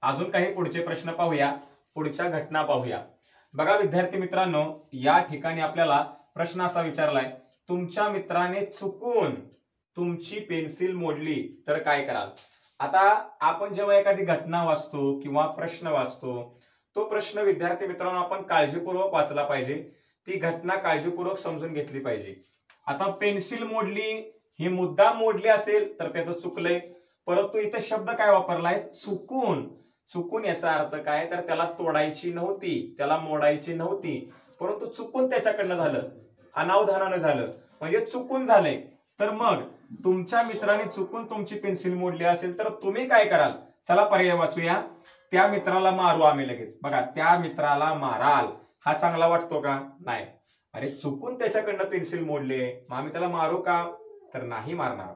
अजून काही पुढचे प्रश्न पाहूया, पुढच्या घटना पाहूया। बघा विद्यार्थी मित्रांनो, या ठिकाणी आपल्याला प्रश्न असा विचारलाय, तुमच्या मित्राने चुकून तुमची पेन्सिल मोडली तर काय कराल। आता आपण जेव्हा एखादी घटना वाचतो किंवा प्रश्न वाचतो, तो प्रश्न विद्यार्थी मित्रांनो आपण काळजीपूर्वक वाचला पाहिजे, ती घटना काळजीपूर्वक समजून घेतली पाहिजे। आता पेन्सिल मोडली ही मुद्दाम मोडली असेल तर त्याचं चुकलंय, परंतु इथे शब्द काय वापरलाय, चुकून। चुकून याचा अर्थ काय, तर त्याला तोडायची नव्हती, त्याला मोडायची नव्हती, परंतु चुकून त्याच्याकडनं झालं, अनावधानानं झालं, म्हणजे चुकून झालंय। तर मग तुमच्या मित्राने चुकून तुमची पेन्सिल मोडली असेल तर तुम्ही काय कराल। चला पर्याय वाचूया। त्या मित्राला मारू आम्ही लगेच। बघा, त्या मित्राला माराल हा चांगला वाटतो का, नाही। अरे चुकून त्याच्याकडनं पेन्सिल मोडले, मग आम्ही त्याला मारू का, तर नाही मारणार।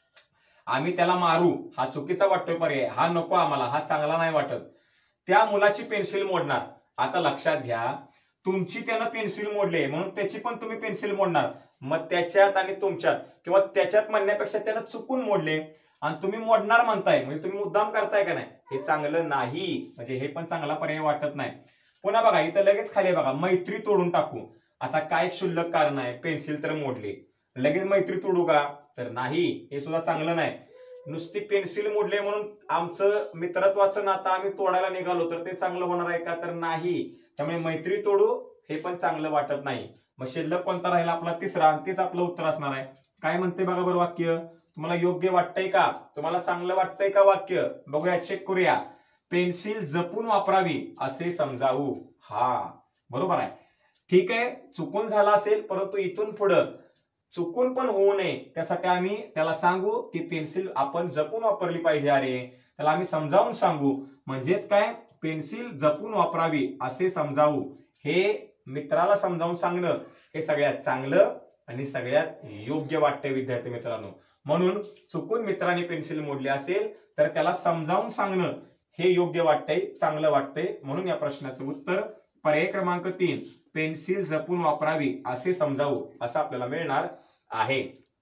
आम्ही त्याला मारू हा चुकीचा वाटतोय पर्याय, हा नको आम्हाला, हा चांगला नाही वाटत। त्या मुलाची पेन्सिल मोडणार। आता लक्षात घ्या, तुमची त्यानं पेन्सिल मोडले म्हणून त्याची पण तुम्ही पेन्सिल मोडणार, मग त्याच्यात आणि तुमच्यात किंवा त्याच्यात म्हणण्यापेक्षा त्यानं चुकून मोडले आणि तुम्ही मोडणार म्हणताय, म्हणजे तुम्ही मुद्दाम करताय का नाही, हे चांगलं नाही, म्हणजे हे पण चांगला पर्याय वाटत नाही। पुन्हा बघा इथं लगेच खाली बघा, मैत्री तोडून टाकू। आता काय क्षुल्लक कारण आहे, पेन्सिल तर मोडली, लगेच मैत्री तोडू का, तर नाही, हे सुद्धा चांगलं नाही। नुसती पेन्सिल मोडले म्हणून आमचं मित्रत्वाचं नातं आम्ही तोडायला निघालो तर ते चांगलं होणार आहे का, तर नाही। त्यामुळे मैत्री तोडू हे पण चांगलं वाटत नाही। मग शिल्लक कोणता राहिला आपला तिसरा, आणि तेच आपलं उत्तर असणार आहे। काय म्हणते बघा बरं वाक्य, तुम्हाला योग्य वाटतंय का, तुम्हाला चांगलं वाटतंय का वाक्य, बघूया, चेक करूया। पेन्सिल जपून वापरावी असे समजावू, हा बरोबर आहे, ठीक आहे। चुकून झाला असेल, परंतु इथून पुढं चुकून पण होऊ नये त्यासाठी आम्ही त्याला सांगू की पेन्सिल आपण जपून वापरली पाहिजे, अरे त्याला आम्ही समजावून सांगू, म्हणजेच काय, पेन्सिल जपून वापरावी असे समजावू। हे मित्राला समजावून सांगणं हे सगळ्यात चांगलं आणि सगळ्यात योग्य वाटते विद्यार्थी मित्रांनो। म्हणून चुकून मित्राने पेन्सिल मोडली असेल तर त्याला समजावून सांगणं हे योग्य वाटतंय, चांगलं वाटतंय, म्हणून या प्रश्नाचं उत्तर पर्याय क्रमांक 3, पेन्सिल जपून वापरावी असे समजावू, असं आपल्याला मिळणार आहे।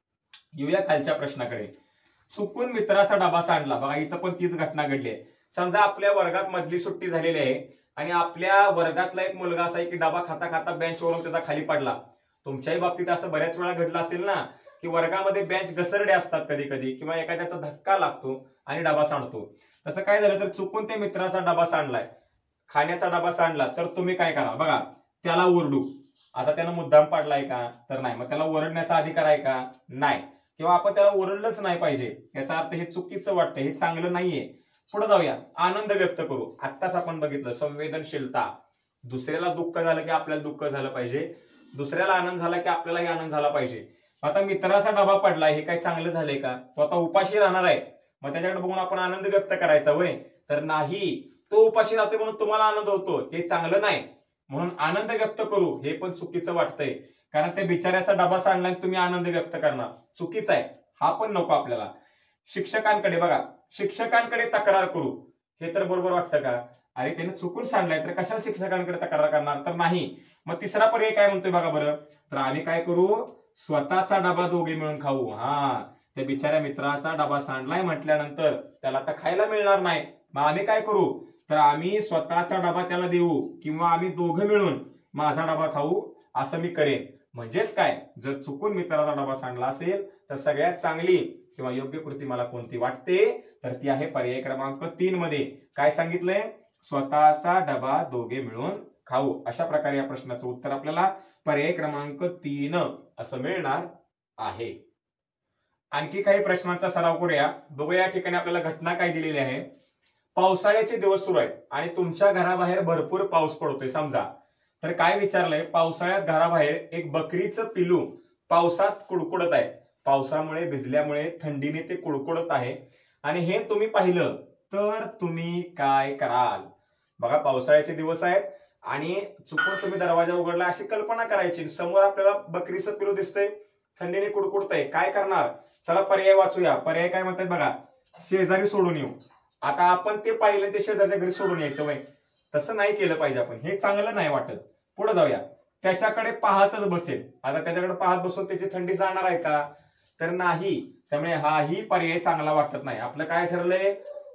येऊया खालच्या प्रश्नाकडे। चुकून मित्राचा डबा सांडला, बघा इथं पण तीच घटना घडली आहे। समजा आपल्या वर्गात मधली सुट्टी झालेली आहे आणि आपल्या वर्गातला एक मुलगा असा आहे की डबा खाता खाता बेंचवरून त्याचा खाली पडला। तुमच्याही बाबतीत असं बऱ्याच वेळा घडलं असेल ना, की वर्गामध्ये बेंच घसरडे असतात कधी कधी, किंवा एखाद्याचा धक्का लागतो आणि डबा सांडतो। तसं काय झालं तर चुकून त्या मित्राचा डबा सांडलाय, खाण्याचा डबा सांडला, तर तुम्ही काय करा, बघा त्याला ओरडू। आता त्यानं मुद्दाम पाडलाय का, तर नाही, मग त्याला ओरडण्याचा अधिकार आहे का, नाही, किंवा आपण त्याला ओरडलंच नाही पाहिजे, याचा अर्थ हे चुकीचं वाटतं, हे चांगलं नाहीये। पुढे जाऊया, आनंद व्यक्त करू। आत्ताच आपण बघितलं संवेदनशीलता, दुसऱ्याला दुःख झालं की आपल्याला दुःख झालं पाहिजे, दुसऱ्याला आनंद झाला की आपल्यालाही आनंद झाला पाहिजे। आता मित्राचा डबा पडलाय, हे काय चांगलं झालंय का, तो आता उपाशी राहणार आहे, मग त्याच्याकडे बघून आपण आनंद व्यक्त करायचा वय, तर नाही, तो उपाशी राहतोय म्हणून तुम्हाला आनंद होतो, हे चांगलं नाही। म्हणून आनंद व्यक्त करू हे पण चुकीचं वाटतंय, कारण त्या बिचाऱ्याचा डबा सांडला तुम्ही आनंद व्यक्त करणार, चुकीचं आहे, हा पण नको आपल्याला। शिक्षकांकडे बघा, शिक्षकांकडे तक्रार करू, हे तर बरोबर वाटतं का, अरे त्याने चुकून सांडलाय तर कशाला शिक्षकांकडे तक्रार करणार, तर नाही। मग तिसरा पर्याय काय म्हणतोय बघा बरं, तर आम्ही काय करू, स्वतःचा डबा दोघे मिळून खाऊ। हा, त्या बिचाऱ्या मित्राचा डबा सांडलाय म्हटल्यानंतर त्याला आता खायला मिळणार नाही, मग आम्ही काय करू, तर आम्ही स्वतःचा डबा त्याला देऊ किंवा आम्ही दोघं मिळून माझा डबा खाऊ, असं मी करेन। म्हणजेच काय, जर चुकून मित्राचा डबा सांडला असेल तर सगळ्यात चांगली किंवा योग्य कृती मला कोणती वाटते, तर ती आहे पर्याय क्रमांक 3 मध्ये काय सांगितलंय, स्वतःचा डबा दोघे मिळून खाऊ। अशा प्रकारे या प्रश्नाचं उत्तर आपल्याला पर्याय क्रमांक 3 असं मिळणार आहे। आणखी काही प्रश्नांचा सराव करूया, बघूया। या ठिकाणी आपल्याला घटना काय दिलेली आहे, पावसाळ्याचे दिवस सुरू आहेत आणि तुमच्या घराबाहेर भरपूर पाऊस पडतोय समजा, तर काय विचारलंय, पावसाळ्यात घराबाहेर एक बकरीचं पिलू पावसात कुडकुडत आहे, पावसामुळे भिजल्यामुळे थंडीने ते कुडकुडत आहे आणि हे तुम्ही पाहिलं तर तुम्ही काय कराल। बघा पावसाळ्याचे दिवस आहेत आणि चुकून तुम्ही दरवाजा उघडला अशी कल्पना करायची, समोर आपल्याला बकरीचं पिलू दिसतंय, थंडीने कुडकुडतंय, काय करणार। चला पर्याय वाचूया। पर्याय काय म्हणतात बघा, शेजारी सोडून येऊ। आता आपण ते पाहिलं ते शेजारच्या घरी सोडून यायचं वय, तसं नाही केलं पाहिजे आपण, हे चांगलं नाही वाटत। पुढे जाऊया, त्याच्याकडे पाहतच बसेल। आता त्याच्याकडे पाहत बसून त्याची थंडी जाणार आहे का, तर नाही, त्यामुळे हाही पर्याय चांगला वाटत नाही। आपलं काय ठरलंय,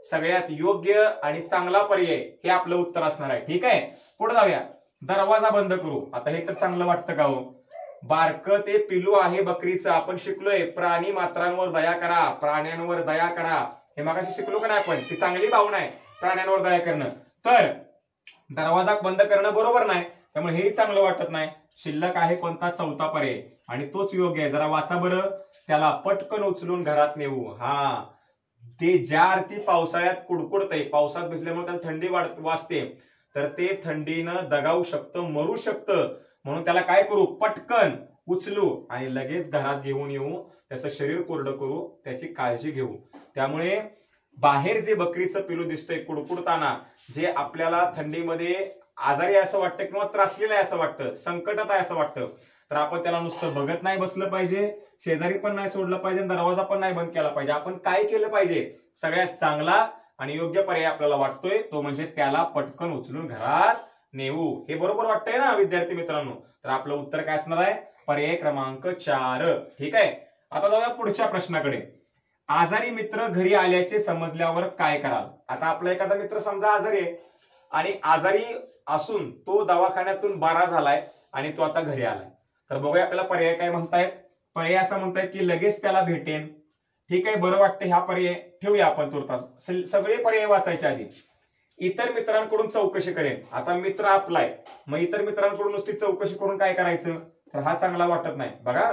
सगळ्यात योग्य आणि चांगला पर्याय हे आपलं उत्तर असणार आहे. ठीक आहे, पुढे जाऊया. दरवाजा बंद करू. आता हे तर चांगलं वाटतं का हो? बारक ते पिलू आहे बकरीचं. आपण शिकलोय प्राणी मात्रांवर दया करा, प्राण्यांवर दया करा. हे मागाशी शिकलो का नाही आपण? ती चांगली भावना आहे प्राण्यांवर दया करणं. तर दरवाजा बंद करणं बरोबर नाही, त्यामुळे हेही चांगलं वाटत नाही. शिल्लक आहे कोणता? चौथा पर्याय, आणि तोच योग्य आहे. जरा वाचा बरं. त्याला पटकन उचलून घरात नेऊ. हा, ते ज्या अर्थी पावसाळ्यात कुडकुडतंय, पावसात भिजल्यामुळे त्याला थंडी वाजते, तर ते थंडीनं दगावू शकतं, मरू शकतं. म्हणून त्याला काय करू? पटकन उचलू आणि लगेच घरात घेऊन येऊ, त्याचं शरीर कोरडं करू, त्याची काळजी घेऊ. त्यामुळे बाहेर जे बकरीचं पिलू दिसतंय कुडकुडताना, जे आपल्याला थंडीमध्ये आजारी आहे असं वाटतं किंवा त्रासलेलं आहे असं वाटतं, संकटात आहे असं वाटतं, तर आपण त्याला नुसतं बघत नाही बसलं पाहिजे, शेजारी पण नाही सोडलं पाहिजे, दरवाजा पण नाही बंद केला पाहिजे. आपण काय केलं पाहिजे? सगळ्यात चांगला आणि योग्य पर्याय आपल्याला वाटतोय तो म्हणजे त्याला पटकन उचलून घरात नेऊ. हे बरोबर वाटतंय ना विद्यार्थी मित्रांनो? तर आपलं उत्तर काय असणार आहे? पर्याय क्रमांक 4. ठीक आहे, आता जाऊया पुढच्या प्रश्नाकडे. आजारी मित्र घरी आल्याचे समजल्यावर काय कराल? आता आपला एखादा मित्र समजा आजारी आहे आणि आजारी असून तो दवाखान्यातून बरा झालाय आणि तो आता घरी आलाय, तर बघूया आपल्याला पर्याय काय म्हणतायत. पर्याय असं म्हणतायत की लगेच त्याला भेटेन. ठीक आहे, बरं वाटतं, ह्या पर्याय ठेवूया आपण तुर्तास. सगळे पर्याय वाचायच्या आधी इतर मित्रांकडून चौकशी करेन. आता मित्र आपलाय, मग इतर मित्रांकडून नुसती चौकशी करून काय करायचं? तर हा चांगला वाटत नाही. बघा,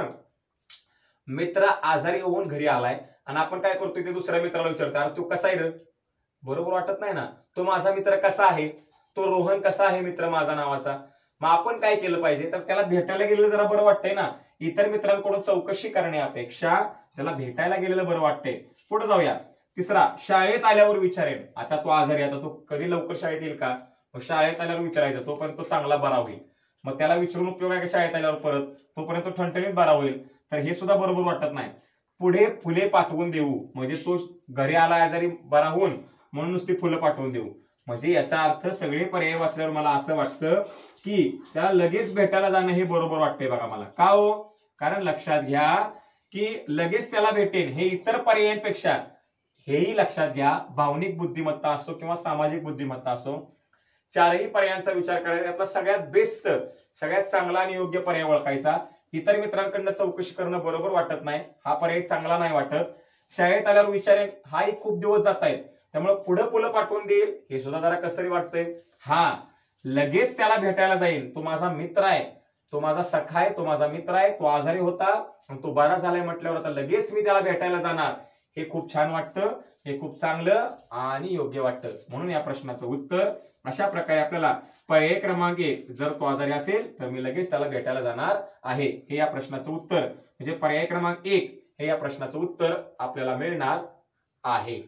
मित्र आजारी होऊन घरी आलाय आणि आपण काय करतोय? ते दुसऱ्या मित्राला विचारतो, अरे तू कसा आहे रे? बरोबर वाटत नाही ना? तो माझा मित्र कसा आहे? तो रोहन कसा आहे मित्र माझा नावाचा? मग आपण काय केलं पाहिजे? तर त्याला भेटायला गेलेलं जरा बरं वाटतंय ना. इतर मित्रांकडून चौकशी करण्यापेक्षा त्याला भेटायला गेलेलं बरं वाटतंय. पुढे जाऊया. तिसरा, शाळेत आल्यावर विचारेन. आता तो आजारी, आता तो कधी लवकर शाळेत येईल का? मग शाळेत आल्यावर विचारायचं, तोपर्यंत तो चांगला बरा होईल. मग त्याला विचारून उपयोग आहे का शाळेत आल्यावर परत? तोपर्यंत तो ठणठणीत बरा होईल. तर हे सुद्धा बरोबर वाटत नाही. पुढे फुले पाठवून देऊ, म्हणजे तो घरी आला आजारी बरा होऊन म्हणून नुसती फुलं पाठवून देऊ. म्हणजे याचा अर्थ सगळे पर्याय वाचल्यावर मला असं वाटतं की त्याला लगेच भेटायला जाणं हे बरोबर वाटतंय. बघा मला का हो? कारण लक्षात घ्या की लगेच त्याला भेटेन हे इतर पर्यायांपेक्षा, हेही लक्षात घ्या, भावनिक बुद्धिमत्ता असो किंवा सामाजिक बुद्धिमत्ता असो, चारही पर्यायांचा विचार करायचा. यातला सगळ्यात बेस्ट, सगळ्यात चांगला आणि योग्य पर्याय ओळखायचा. इतर मित्रांकडनं चौकशी करणं बरोबर वाटत नाही, हा पर्याय चांगला नाही वाटत. शाळेत आल्यावर विचारेन, हाही खूप दिवस जात आहेत, त्यामुळे पुढे फुलं पाठवून देईल हे सुद्धा जरा कसं तरी वाटतंय. हा, लगेच त्याला भेटायला जाईल, तो माझा मित्र आहे, तो माझा सखा आहे, तो माझा मित्र आहे, तो आजारी होता आणि तो बरा झालाय म्हटल्यावर आता लगेच मी त्याला भेटायला जाणार, हे खूप छान वाटतं, हे खूप चांगलं आणि योग्य वाटतं. म्हणून या प्रश्नाचं उत्तर अशा प्रकारे आपल्याला पर्याय क्रमांक 1, जर तो आजारी असेल तर मी लगेच त्याला भेटायला जाणार आहे, हे या प्रश्नाचं उत्तर, म्हणजे पर्याय क्रमांक 1 हे या प्रश्नाचं उत्तर आपल्याला मिळणार आहे.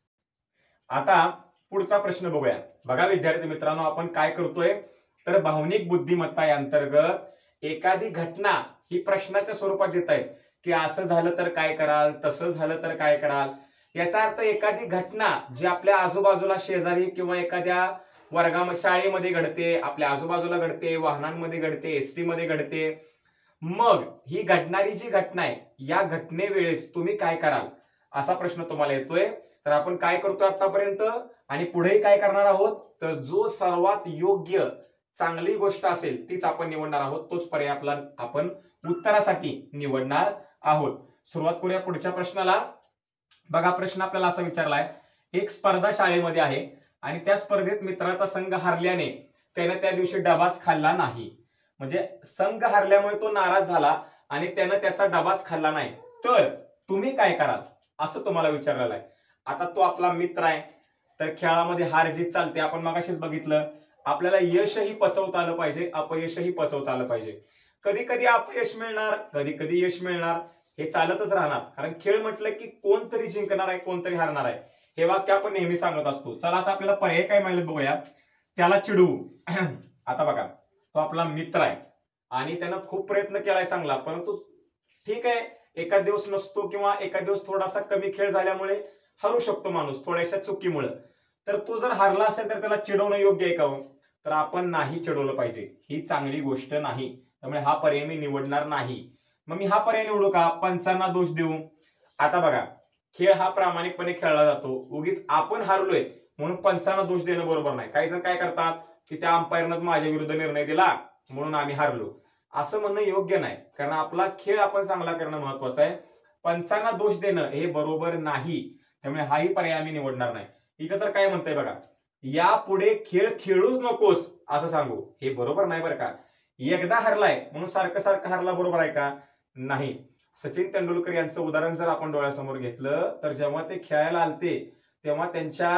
आता पुढचा प्रश्न बघूया. बघा विद्यार्थी मित्रांनो, आपण काय करतोय? तर भावनिक बुद्धिमत्ता या अंतर्गत एखादी घटना ही प्रश्नाच्या स्वरूपात देत आहेत की असं झालं तर काय कराल, तसं झालं तर काय कराल. याचा अर्थ एखादी घटना जी आपल्या आजूबाजूला शेजारी किंवा एखाद्या वर्गामध्ये, शाळेमध्ये घडते, आपल्या आजूबाजूला घडते, वाहनांमध्ये घडते, एसटी मध्ये घडते, मग ही घडणारी जी घटना आहे या घटनेवेळेस तुम्ही काय कराल, असा प्रश्न तुम्हाला येतोय. तर आपण काय करतोय आतापर्यंत आणि पुढेही काय करणार आहोत? तर जो सर्वात योग्य चांगली गोष्ट असेल तीच आपण निवडणार आहोत, तोच पर्याय आपला आपण उत्तरासाठी निवडणार आहोत. सुरुवात करूया पुढच्या प्रश्नाला. बघा, प्रश्न आपल्याला असा विचारलाय, एक स्पर्धा शाळेमध्ये आहे आणि त्या स्पर्धेत मित्राचा संघ हारल्याने त्याने त्या दिवशी डबाच खाल्ला नाही. म्हणजे संघ हारल्यामुळे तो नाराज झाला आणि त्यानं त्याचा डबाच खाल्ला नाही, तर तुम्ही काय कराल असं तुम्हाला विचारलेलं आहे. आता तो आपला मित्र आहे, तर खेळामध्ये हार जीत चालते. आपण मगाशीच बघितलं, आपल्याला यशही पचवता आलं पाहिजे, अपयशही पचवता आलं पाहिजे. कधी कधी अपयश मिळणार, कधी कधी यश मिळणार, हे चालतच राहणार. कारण खेळ म्हटलं की कोणतरी जिंकणार आहे, कोणतरी हारणार आहे, हे वाक्य आपण नेहमी सांगत असतो. चला आता आपल्याला पर्याय काय मिळेल बघूया. त्याला चिडवू. आता बघा, तो आपला मित्र आहे आणि त्यानं खूप प्रयत्न केलाय चांगला, परंतु ठीक आहे, एखाद दिवस नसतो किंवा एखाद दिवस थोडासा कमी खेळ झाल्यामुळे हरू शकतो माणूस थोड्याशा चुकीमुळे. तर तो जर हारला असेल तर त्याला चिडवणं योग्य आहे का? तर आपण नाही चिडवलं पाहिजे, ही चांगली गोष्ट नाही. त्यामुळे हा पर्याय मी निवडणार नाही. मग मी हा पर्याय निवडू का? पंचांना दोष देऊ. आता बघा, खेळ हा प्रामाणिकपणे खेळला जातो. उगीच आपण हारलोय म्हणून पंचांना दोष देणं बरोबर नाही. काही जण काय करतात की त्या अंपायरनंच माझ्या विरुद्ध निर्णय दिला म्हणून आम्ही हारलो, असं म्हणणं योग्य नाही. कारण आपला खेळ आपण चांगला करणं महत्वाचं आहे. पंचांना दोष देणं हे बरोबर नाही. त्यामुळे हाही पर्याय आम्ही निवडणार नाही. इथं तर काय म्हणतंय बघा, यापुढे खेळ खेळूच नकोस असं सांगू, हे बरोबर नाही बरं का. एकदा हरलाय म्हणून सारखं सारखं हरला बरोबर आहे का? नाही. सचिन तेंडुलकर यांचं उदाहरण जर आपण डोळ्यासमोर घेतलं तर जेव्हा ते खेळायला आलते तेव्हा त्यांच्या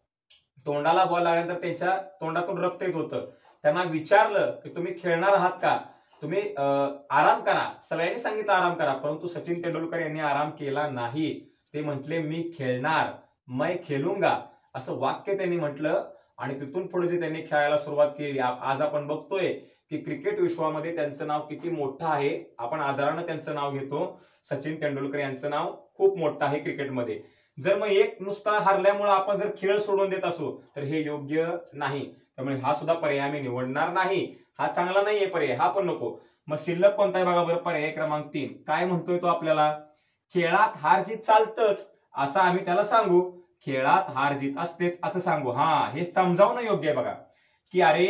तोंडाला बॉल लागल्यानंतर त्यांच्या तोंडातून रक्त येत होतं. त्यांना विचारलं की तुम्ही खेळणार आहात का, तुम्ही आराम करा, सगळ्यांनी सांगितलं आराम करा, परंतु सचिन तेंडुलकर यांनी आराम केला नाही. ते म्हटले मी खेळणार, मैं खेलूंगा असं वाक्य त्यांनी म्हटलं आणि तिथून पुढे जे त्यांनी खेळायला सुरुवात केली. आज आपण बघतोय की क्रिकेट विश्वामध्ये त्यांचं नाव किती मोठं आहे. आपण आदरानं त्यांचं नाव घेतो. सचिन तेंडुलकर यांचं नाव खूप मोठं आहे क्रिकेटमध्ये. जर मग एक नुसता हरल्यामुळे आपण जर खेळ सोडून देत असू तर हे योग्य नाही. त्यामुळे हा सुद्धा पर्याय आम्ही निवडणार नाही. हा चांगला नाहीये पर्याय, हा पण नको. मग शिल्लक कोणता आहे बघा बरं, पर्याय क्रमांक 3. काय म्हणतोय तो आपल्याला, खेळात हार जीत चालतच असं आम्ही त्याला सांगू. खेळात हार जीत असतेच असं सांगू. हा, हे समजावणं योग्य आहे बघा, की अरे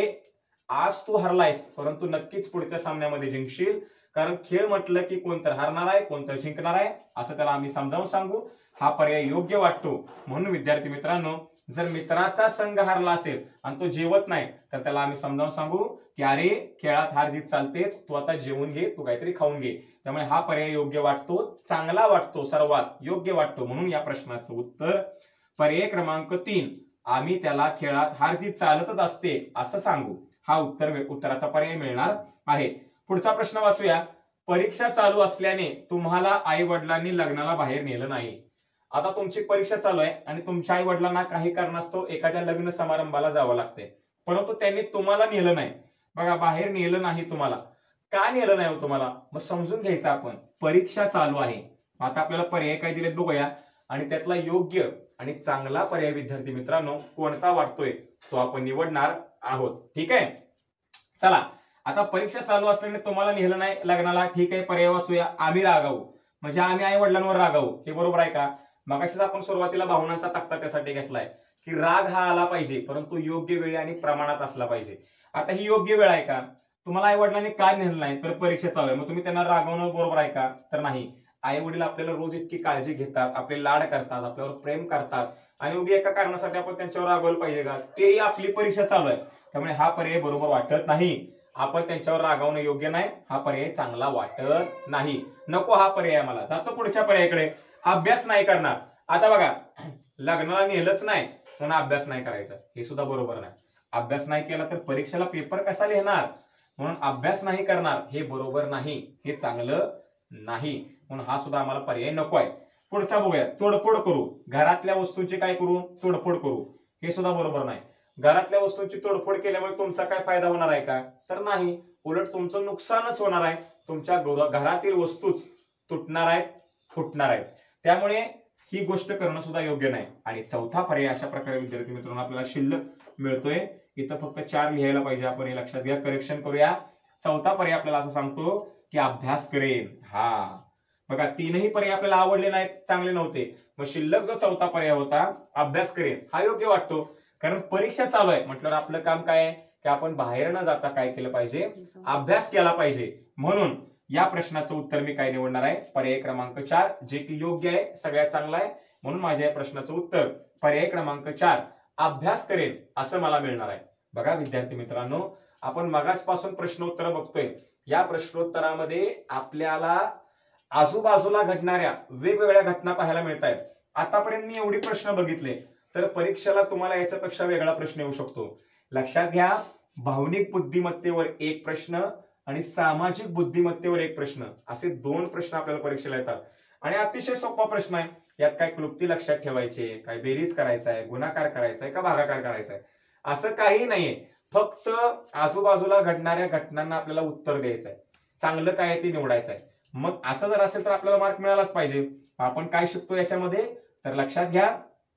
आज तू हरलायस परंतु नक्कीच पुढच्या सामन्यामध्ये जिंकशील. कारण खेळ म्हटलं की कोणतर हरणार आहे कोणतर जिंकणार आहे असं त्याला आम्ही समजावून सांगू. हा पर्याय योग्य वाटतो. म्हणून विद्यार्थी मित्रांनो, जर मित्राचा संघ हरला असेल आणि तो जेवत नाही तर त्याला आम्ही समजावून सांगू की अरे खेळात हार जीत चालतेच, तू आता जेवून घे, तू काहीतरी खाऊन घे. त्यामुळे हा पर्याय योग्य वाटतो, चांगला वाटतो, सर्वात योग्य वाटतो. म्हणून या प्रश्नाचं उत्तर पर्याय क्रमांक 3, आम्ही त्याला खेळात हार जीत चालतच असते असं सांगू. हा उत्तराचा पर्याय मिळणार आहे. पुढचा प्रश्न वाचूया. परीक्षा चालू असल्याने तुम्हाला आई वडिलांनी लग्नाला बाहेर नेलं नाही. आता तुमची परीक्षा चालू आहे आणि तुमच्या आई वडिलांना काही कारणास्तव एखाद्या लग्न समारंभाला जावं लागतंय, परंतु त्यांनी तुम्हाला नेलं नाही. बघा, बाहेर नेलं नाही तुम्हाला. का नेलं नाही तुम्हाला? मग समजून घ्यायचं आपण. परीक्षा चालू आहे. आता आपल्याला पर्याय काय दिलेत बघूया आणि त्यातला योग्य आणि चांगला पर्याय विद्यार्थी मित्रांनो कोणता वाटतोय तो आपण निवडणार आहोत. ठीक आहे, चला. आता परीक्षा चालू असल्याने तुम्हाला नेलं नाही लग्नाला, ठीक आहे. पर्याय वाचूया. आम्ही रागावू, म्हणजे आम्ही आई वडिलांवर रागावू. हे बरोबर आहे का? मगाशीच आपण सुरुवातीला भावनांचा तक्ता त्यासाठी घेतलाय की राग हा आला पाहिजे परंतु योग्य वेळ आणि प्रमाणात असला पाहिजे. आता ही योग्य वेळ आहे का? तुम्हाला आई वडिलांनी काय नेलं नाही तर परीक्षा चालू आहे, मग तुम्ही त्यांना रागवणं बरोबर आहे का? तर नाही. आई वडील आपल्याला रोज इतकी काळजी घेतात, आपले लाड करतात, आपल्यावर प्रेम करतात आणि उगी एका कारणासाठी आपण त्यांच्यावर रागवलं पाहिजे का? तेही आपली परीक्षा चालू आहे. त्यामुळे हा पर्याय बरोबर वाटत नाही. आपण त्यांच्यावर रागवणं योग्य नाही. हा पर्याय चांगला वाटत नाही. नको हा पर्याय मला. जातो पुढच्या पर्यायाकडे. अभ्यास नाही करणार. आता बघा, लग्नाला नेलंच नाही म्हणून अभ्यास नाही करायचा, हे सुद्धा बरोबर नाही. अभ्यास नाही केला तर परीक्षेला पेपर कसा लिहिणार? म्हणून अभ्यास नाही करणार हे बरोबर नाही, हे चांगलं नाही. म्हणून हा सुद्धा आम्हाला पर्याय नको आहे. पुढचा बघूया. तोडफोड करू. घरातल्या वस्तूंची काय करू? तोडफोड करू. हे सुद्धा बरोबर नाही. घरातल्या वस्तूंची तोडफोड केल्यामुळे तुमचा काय फायदा होणार आहे का? तर नाही. उलट तुमचं नुकसानच होणार आहे. तुमच्या घरातील वस्तूच तुटणार आहेत, फुटणार आहेत. त्यामुळे ही गोष्ट करणं सुद्धा योग्य नाही. आणि चौथा पर्याय अशा प्रकारे विद्यार्थी मित्रांनो आपल्याला शिल्लक मिळतोय. इथं फक्त 4 लिहायला पाहिजे आपण, हे लक्षात घ्या. करेक्शन करूया. चौथा पर्याय आपल्याला असं सांगतो की अभ्यास करेन. हा बघा, 3ही पर्याय आपल्याला आवडले नाहीत, चांगले नव्हते. मग शिल्लक जो चौथा पर्याय होता अभ्यास करेन हा योग्य वाटतो. कारण परीक्षा चालू आहे म्हटल्यावर आपलं काम काय आहे की आपण बाहेर न जाता काय केलं पाहिजे? अभ्यास केला पाहिजे. म्हणून या प्रश्नाचं उत्तर मी काय निवडणार आहे? पर्याय क्रमांक 4, जे की योग्य आहे, सगळ्यात चांगला आहे. म्हणून माझ्या या प्रश्नाचं उत्तर पर्याय क्रमांक 4, अभ्यास करेन असं मला मिळणार आहे. बघा विद्यार्थी मित्रांनो, आपण मगाचपासून प्रश्नोत्तर बघतोय. या प्रश्नोत्तरामध्ये आपल्याला आजूबाजूला घडणाऱ्या वेगवेगळ्या घटना पाहायला मिळत आहेत. आतापर्यंत मी एवढे प्रश्न बघितले तर परीक्षेला तुम्हाला याच्यापेक्षा वेगळा प्रश्न येऊ शकतो. लक्षात घ्या, भावनिक बुद्धिमत्तेवर 1 प्रश्न आणि सामाजिक बुद्धिमत्तेवर 1 प्रश्न, असे 2 प्रश्न आपल्याला परीक्षेला येतात. आणि अतिशय सोपा प्रश्न आहे. यात काय क्लुप्ती लक्षात ठेवायची, काय बेरीज करायचा आहे, गुणाकार करायचा आहे का भागाकार करायचा आहे, असं काही नाहीये. फक्त आजूबाजूला घडणाऱ्या घटनांना आपल्याला उत्तर द्यायचं आहे. चांगलं काय आहे ते निवडायचं आहे. मग असं जर असेल तर आपल्याला मार्क मिळालाच पाहिजे. आपण काय शिकतो याच्यामध्ये? तर लक्षात घ्या,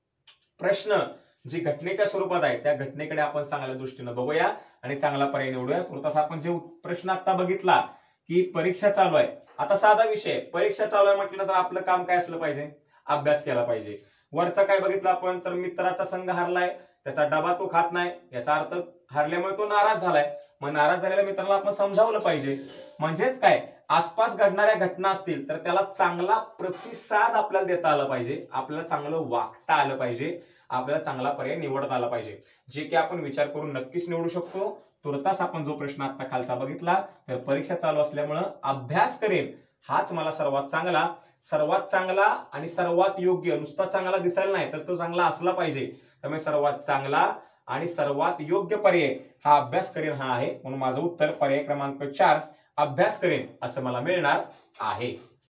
प्रश्न जी घटनेच्या स्वरूपात आहे त्या घटनेकडे आपण चांगल्या दृष्टीने बघूया आणि चांगला पर्याय निवडूया. तुर्तास आपण जे प्रश्न आता बघितला की परीक्षा चालू आहे. आता साधा विषय, परीक्षा चालू आहे म्हटलं तर आपलं काम काय असलं पाहिजे? अभ्यास केला पाहिजे. वरचा काय बघितलं आपण तर मित्राचा संघ हारलाय, त्याचा डबा तो खात नाही, याचा अर्थ हारल्यामुळे तो नाराज झालाय. मग नाराज झालेल्या मित्राला आपण समजावलं पाहिजे. म्हणजेच काय, आसपास घडणाऱ्या घटना असतील तर त्याला चांगला प्रतिसाद आपल्याला देता आला पाहिजे, आपल्याला चांगलं वागता आलं पाहिजे, आपल्याला चांगला पर्याय निवडता आला पाहिजे, जे की आपण विचार करून नक्कीच निवडू शकतो. तुर्तास आपण जो प्रश्न आता खालचा बघितला तर परीक्षा चालू असल्यामुळं अभ्यास करेल हाच मला सर्वात चांगला आणि सर्वात योग्य, नुसता चांगला दिसायला नाही तर तो चांगला असला पाहिजे. त्यामुळे सर्वात चांगला आणि सर्वात योग्य पर्याय हा अभ्यास करेल हा आहे. म्हणून माझं उत्तर पर्याय क्रमांक 4 अभ्यास करेल असं मला मिळणार आहे.